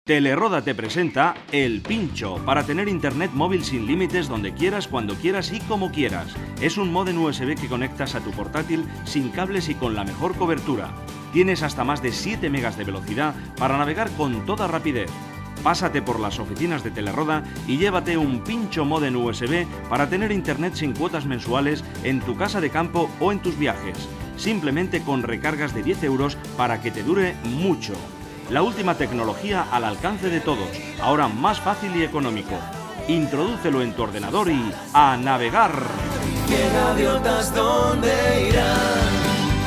Teleroda te presenta El Pincho, para tener internet móvil sin límites donde quieras, cuando quieras y como quieras. Es un módem USB que conectas a tu portátil sin cables y con la mejor cobertura. Tienes hasta más de 7 megas de velocidad para navegar con toda rapidez. Pásate por las oficinas de Teleroda y llévate un pincho módem USB para tener internet sin cuotas mensuales en tu casa de campo o en tus viajes. Simplemente con recargas de 10 euros para que te dure mucho. La última tecnología al alcance de todos, ahora más fácil y económico. Introdúcelo en tu ordenador y ¡a navegar! ¿Qué gaviotas dónde irán?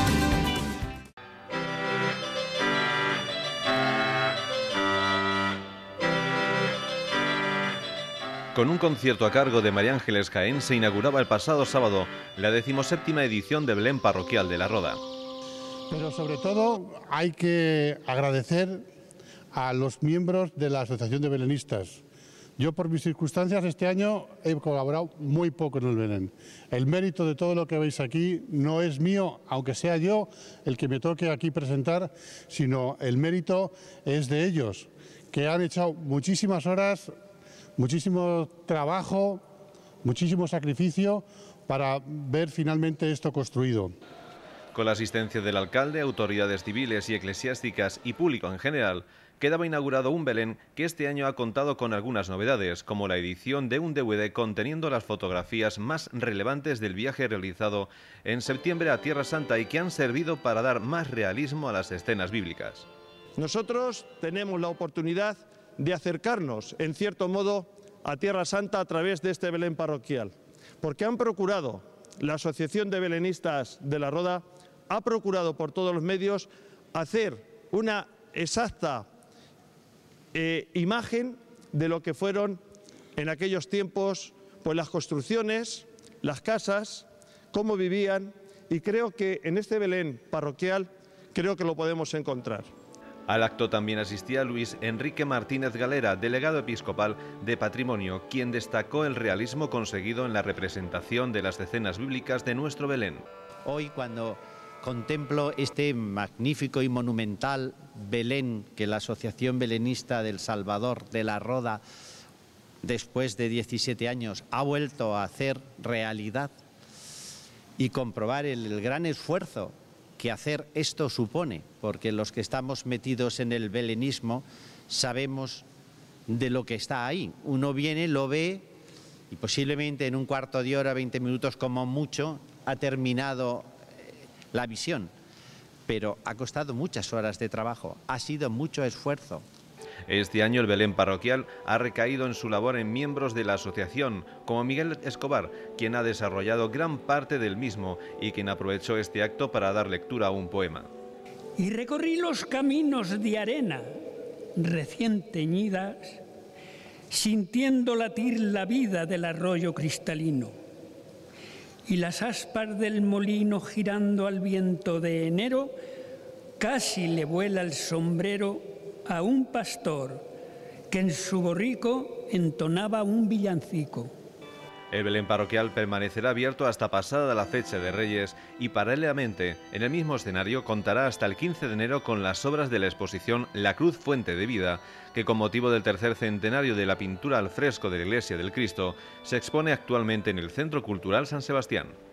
Con un concierto a cargo de María Ángeles Jaén se inauguraba el pasado sábado la 17ª edición de Belén Parroquial de La Roda. Pero sobre todo hay que agradecer a los miembros de la Asociación de Belenistas. Yo por mis circunstancias este año he colaborado muy poco en el Belén. El mérito de todo lo que veis aquí no es mío, aunque sea yo el que me toque aquí presentar, sino el mérito es de ellos, que han echado muchísimas horas, muchísimo trabajo, muchísimo sacrificio para ver finalmente esto construido. Con la asistencia del alcalde, autoridades civiles y eclesiásticas y público en general, quedaba inaugurado un Belén que este año ha contado con algunas novedades, como la edición de un DVD conteniendo las fotografías más relevantes del viaje realizado en septiembre a Tierra Santa y que han servido para dar más realismo a las escenas bíblicas. Nosotros tenemos la oportunidad de acercarnos, en cierto modo, a Tierra Santa a través de este Belén parroquial, porque han procurado, la Asociación de Belenistas de La Roda ha procurado por todos los medios hacer una exacta imagen de lo que fueron en aquellos tiempos pues las construcciones, las casas, cómo vivían, y creo que en este Belén parroquial creo que lo podemos encontrar. Al acto también asistía Luis Enrique Martínez Galera, delegado episcopal de Patrimonio, quien destacó el realismo conseguido en la representación de las escenas bíblicas de nuestro Belén. Hoy, cuando contemplo este magnífico y monumental Belén que la Asociación Belenista del Salvador de La Roda, después de 17 años, ha vuelto a hacer realidad, y comprobar el gran esfuerzo que hacer esto supone, porque los que estamos metidos en el belenismo sabemos de lo que está ahí. Uno viene, lo ve y posiblemente en un cuarto de hora, 20 minutos como mucho, ha terminado la visión. Pero ha costado muchas horas de trabajo, ha sido mucho esfuerzo. Este año el Belén parroquial ha recaído en su labor en miembros de la asociación, como Miguel Escobar, quien ha desarrollado gran parte del mismo y quien aprovechó este acto para dar lectura a un poema. Y recorrí los caminos de arena recién teñidas, sintiendo latir la vida del arroyo cristalino, y las aspas del molino girando al viento de enero, casi le vuela el sombrero a un pastor que en su borrico entonaba un villancico. El Belén parroquial permanecerá abierto hasta pasada la fecha de Reyes y paralelamente en el mismo escenario contará hasta el 15 de enero con las obras de la exposición La Cruz Fuente de Vida, que con motivo del tercer centenario de la pintura al fresco de la Iglesia del Cristo se expone actualmente en el Centro Cultural San Sebastián.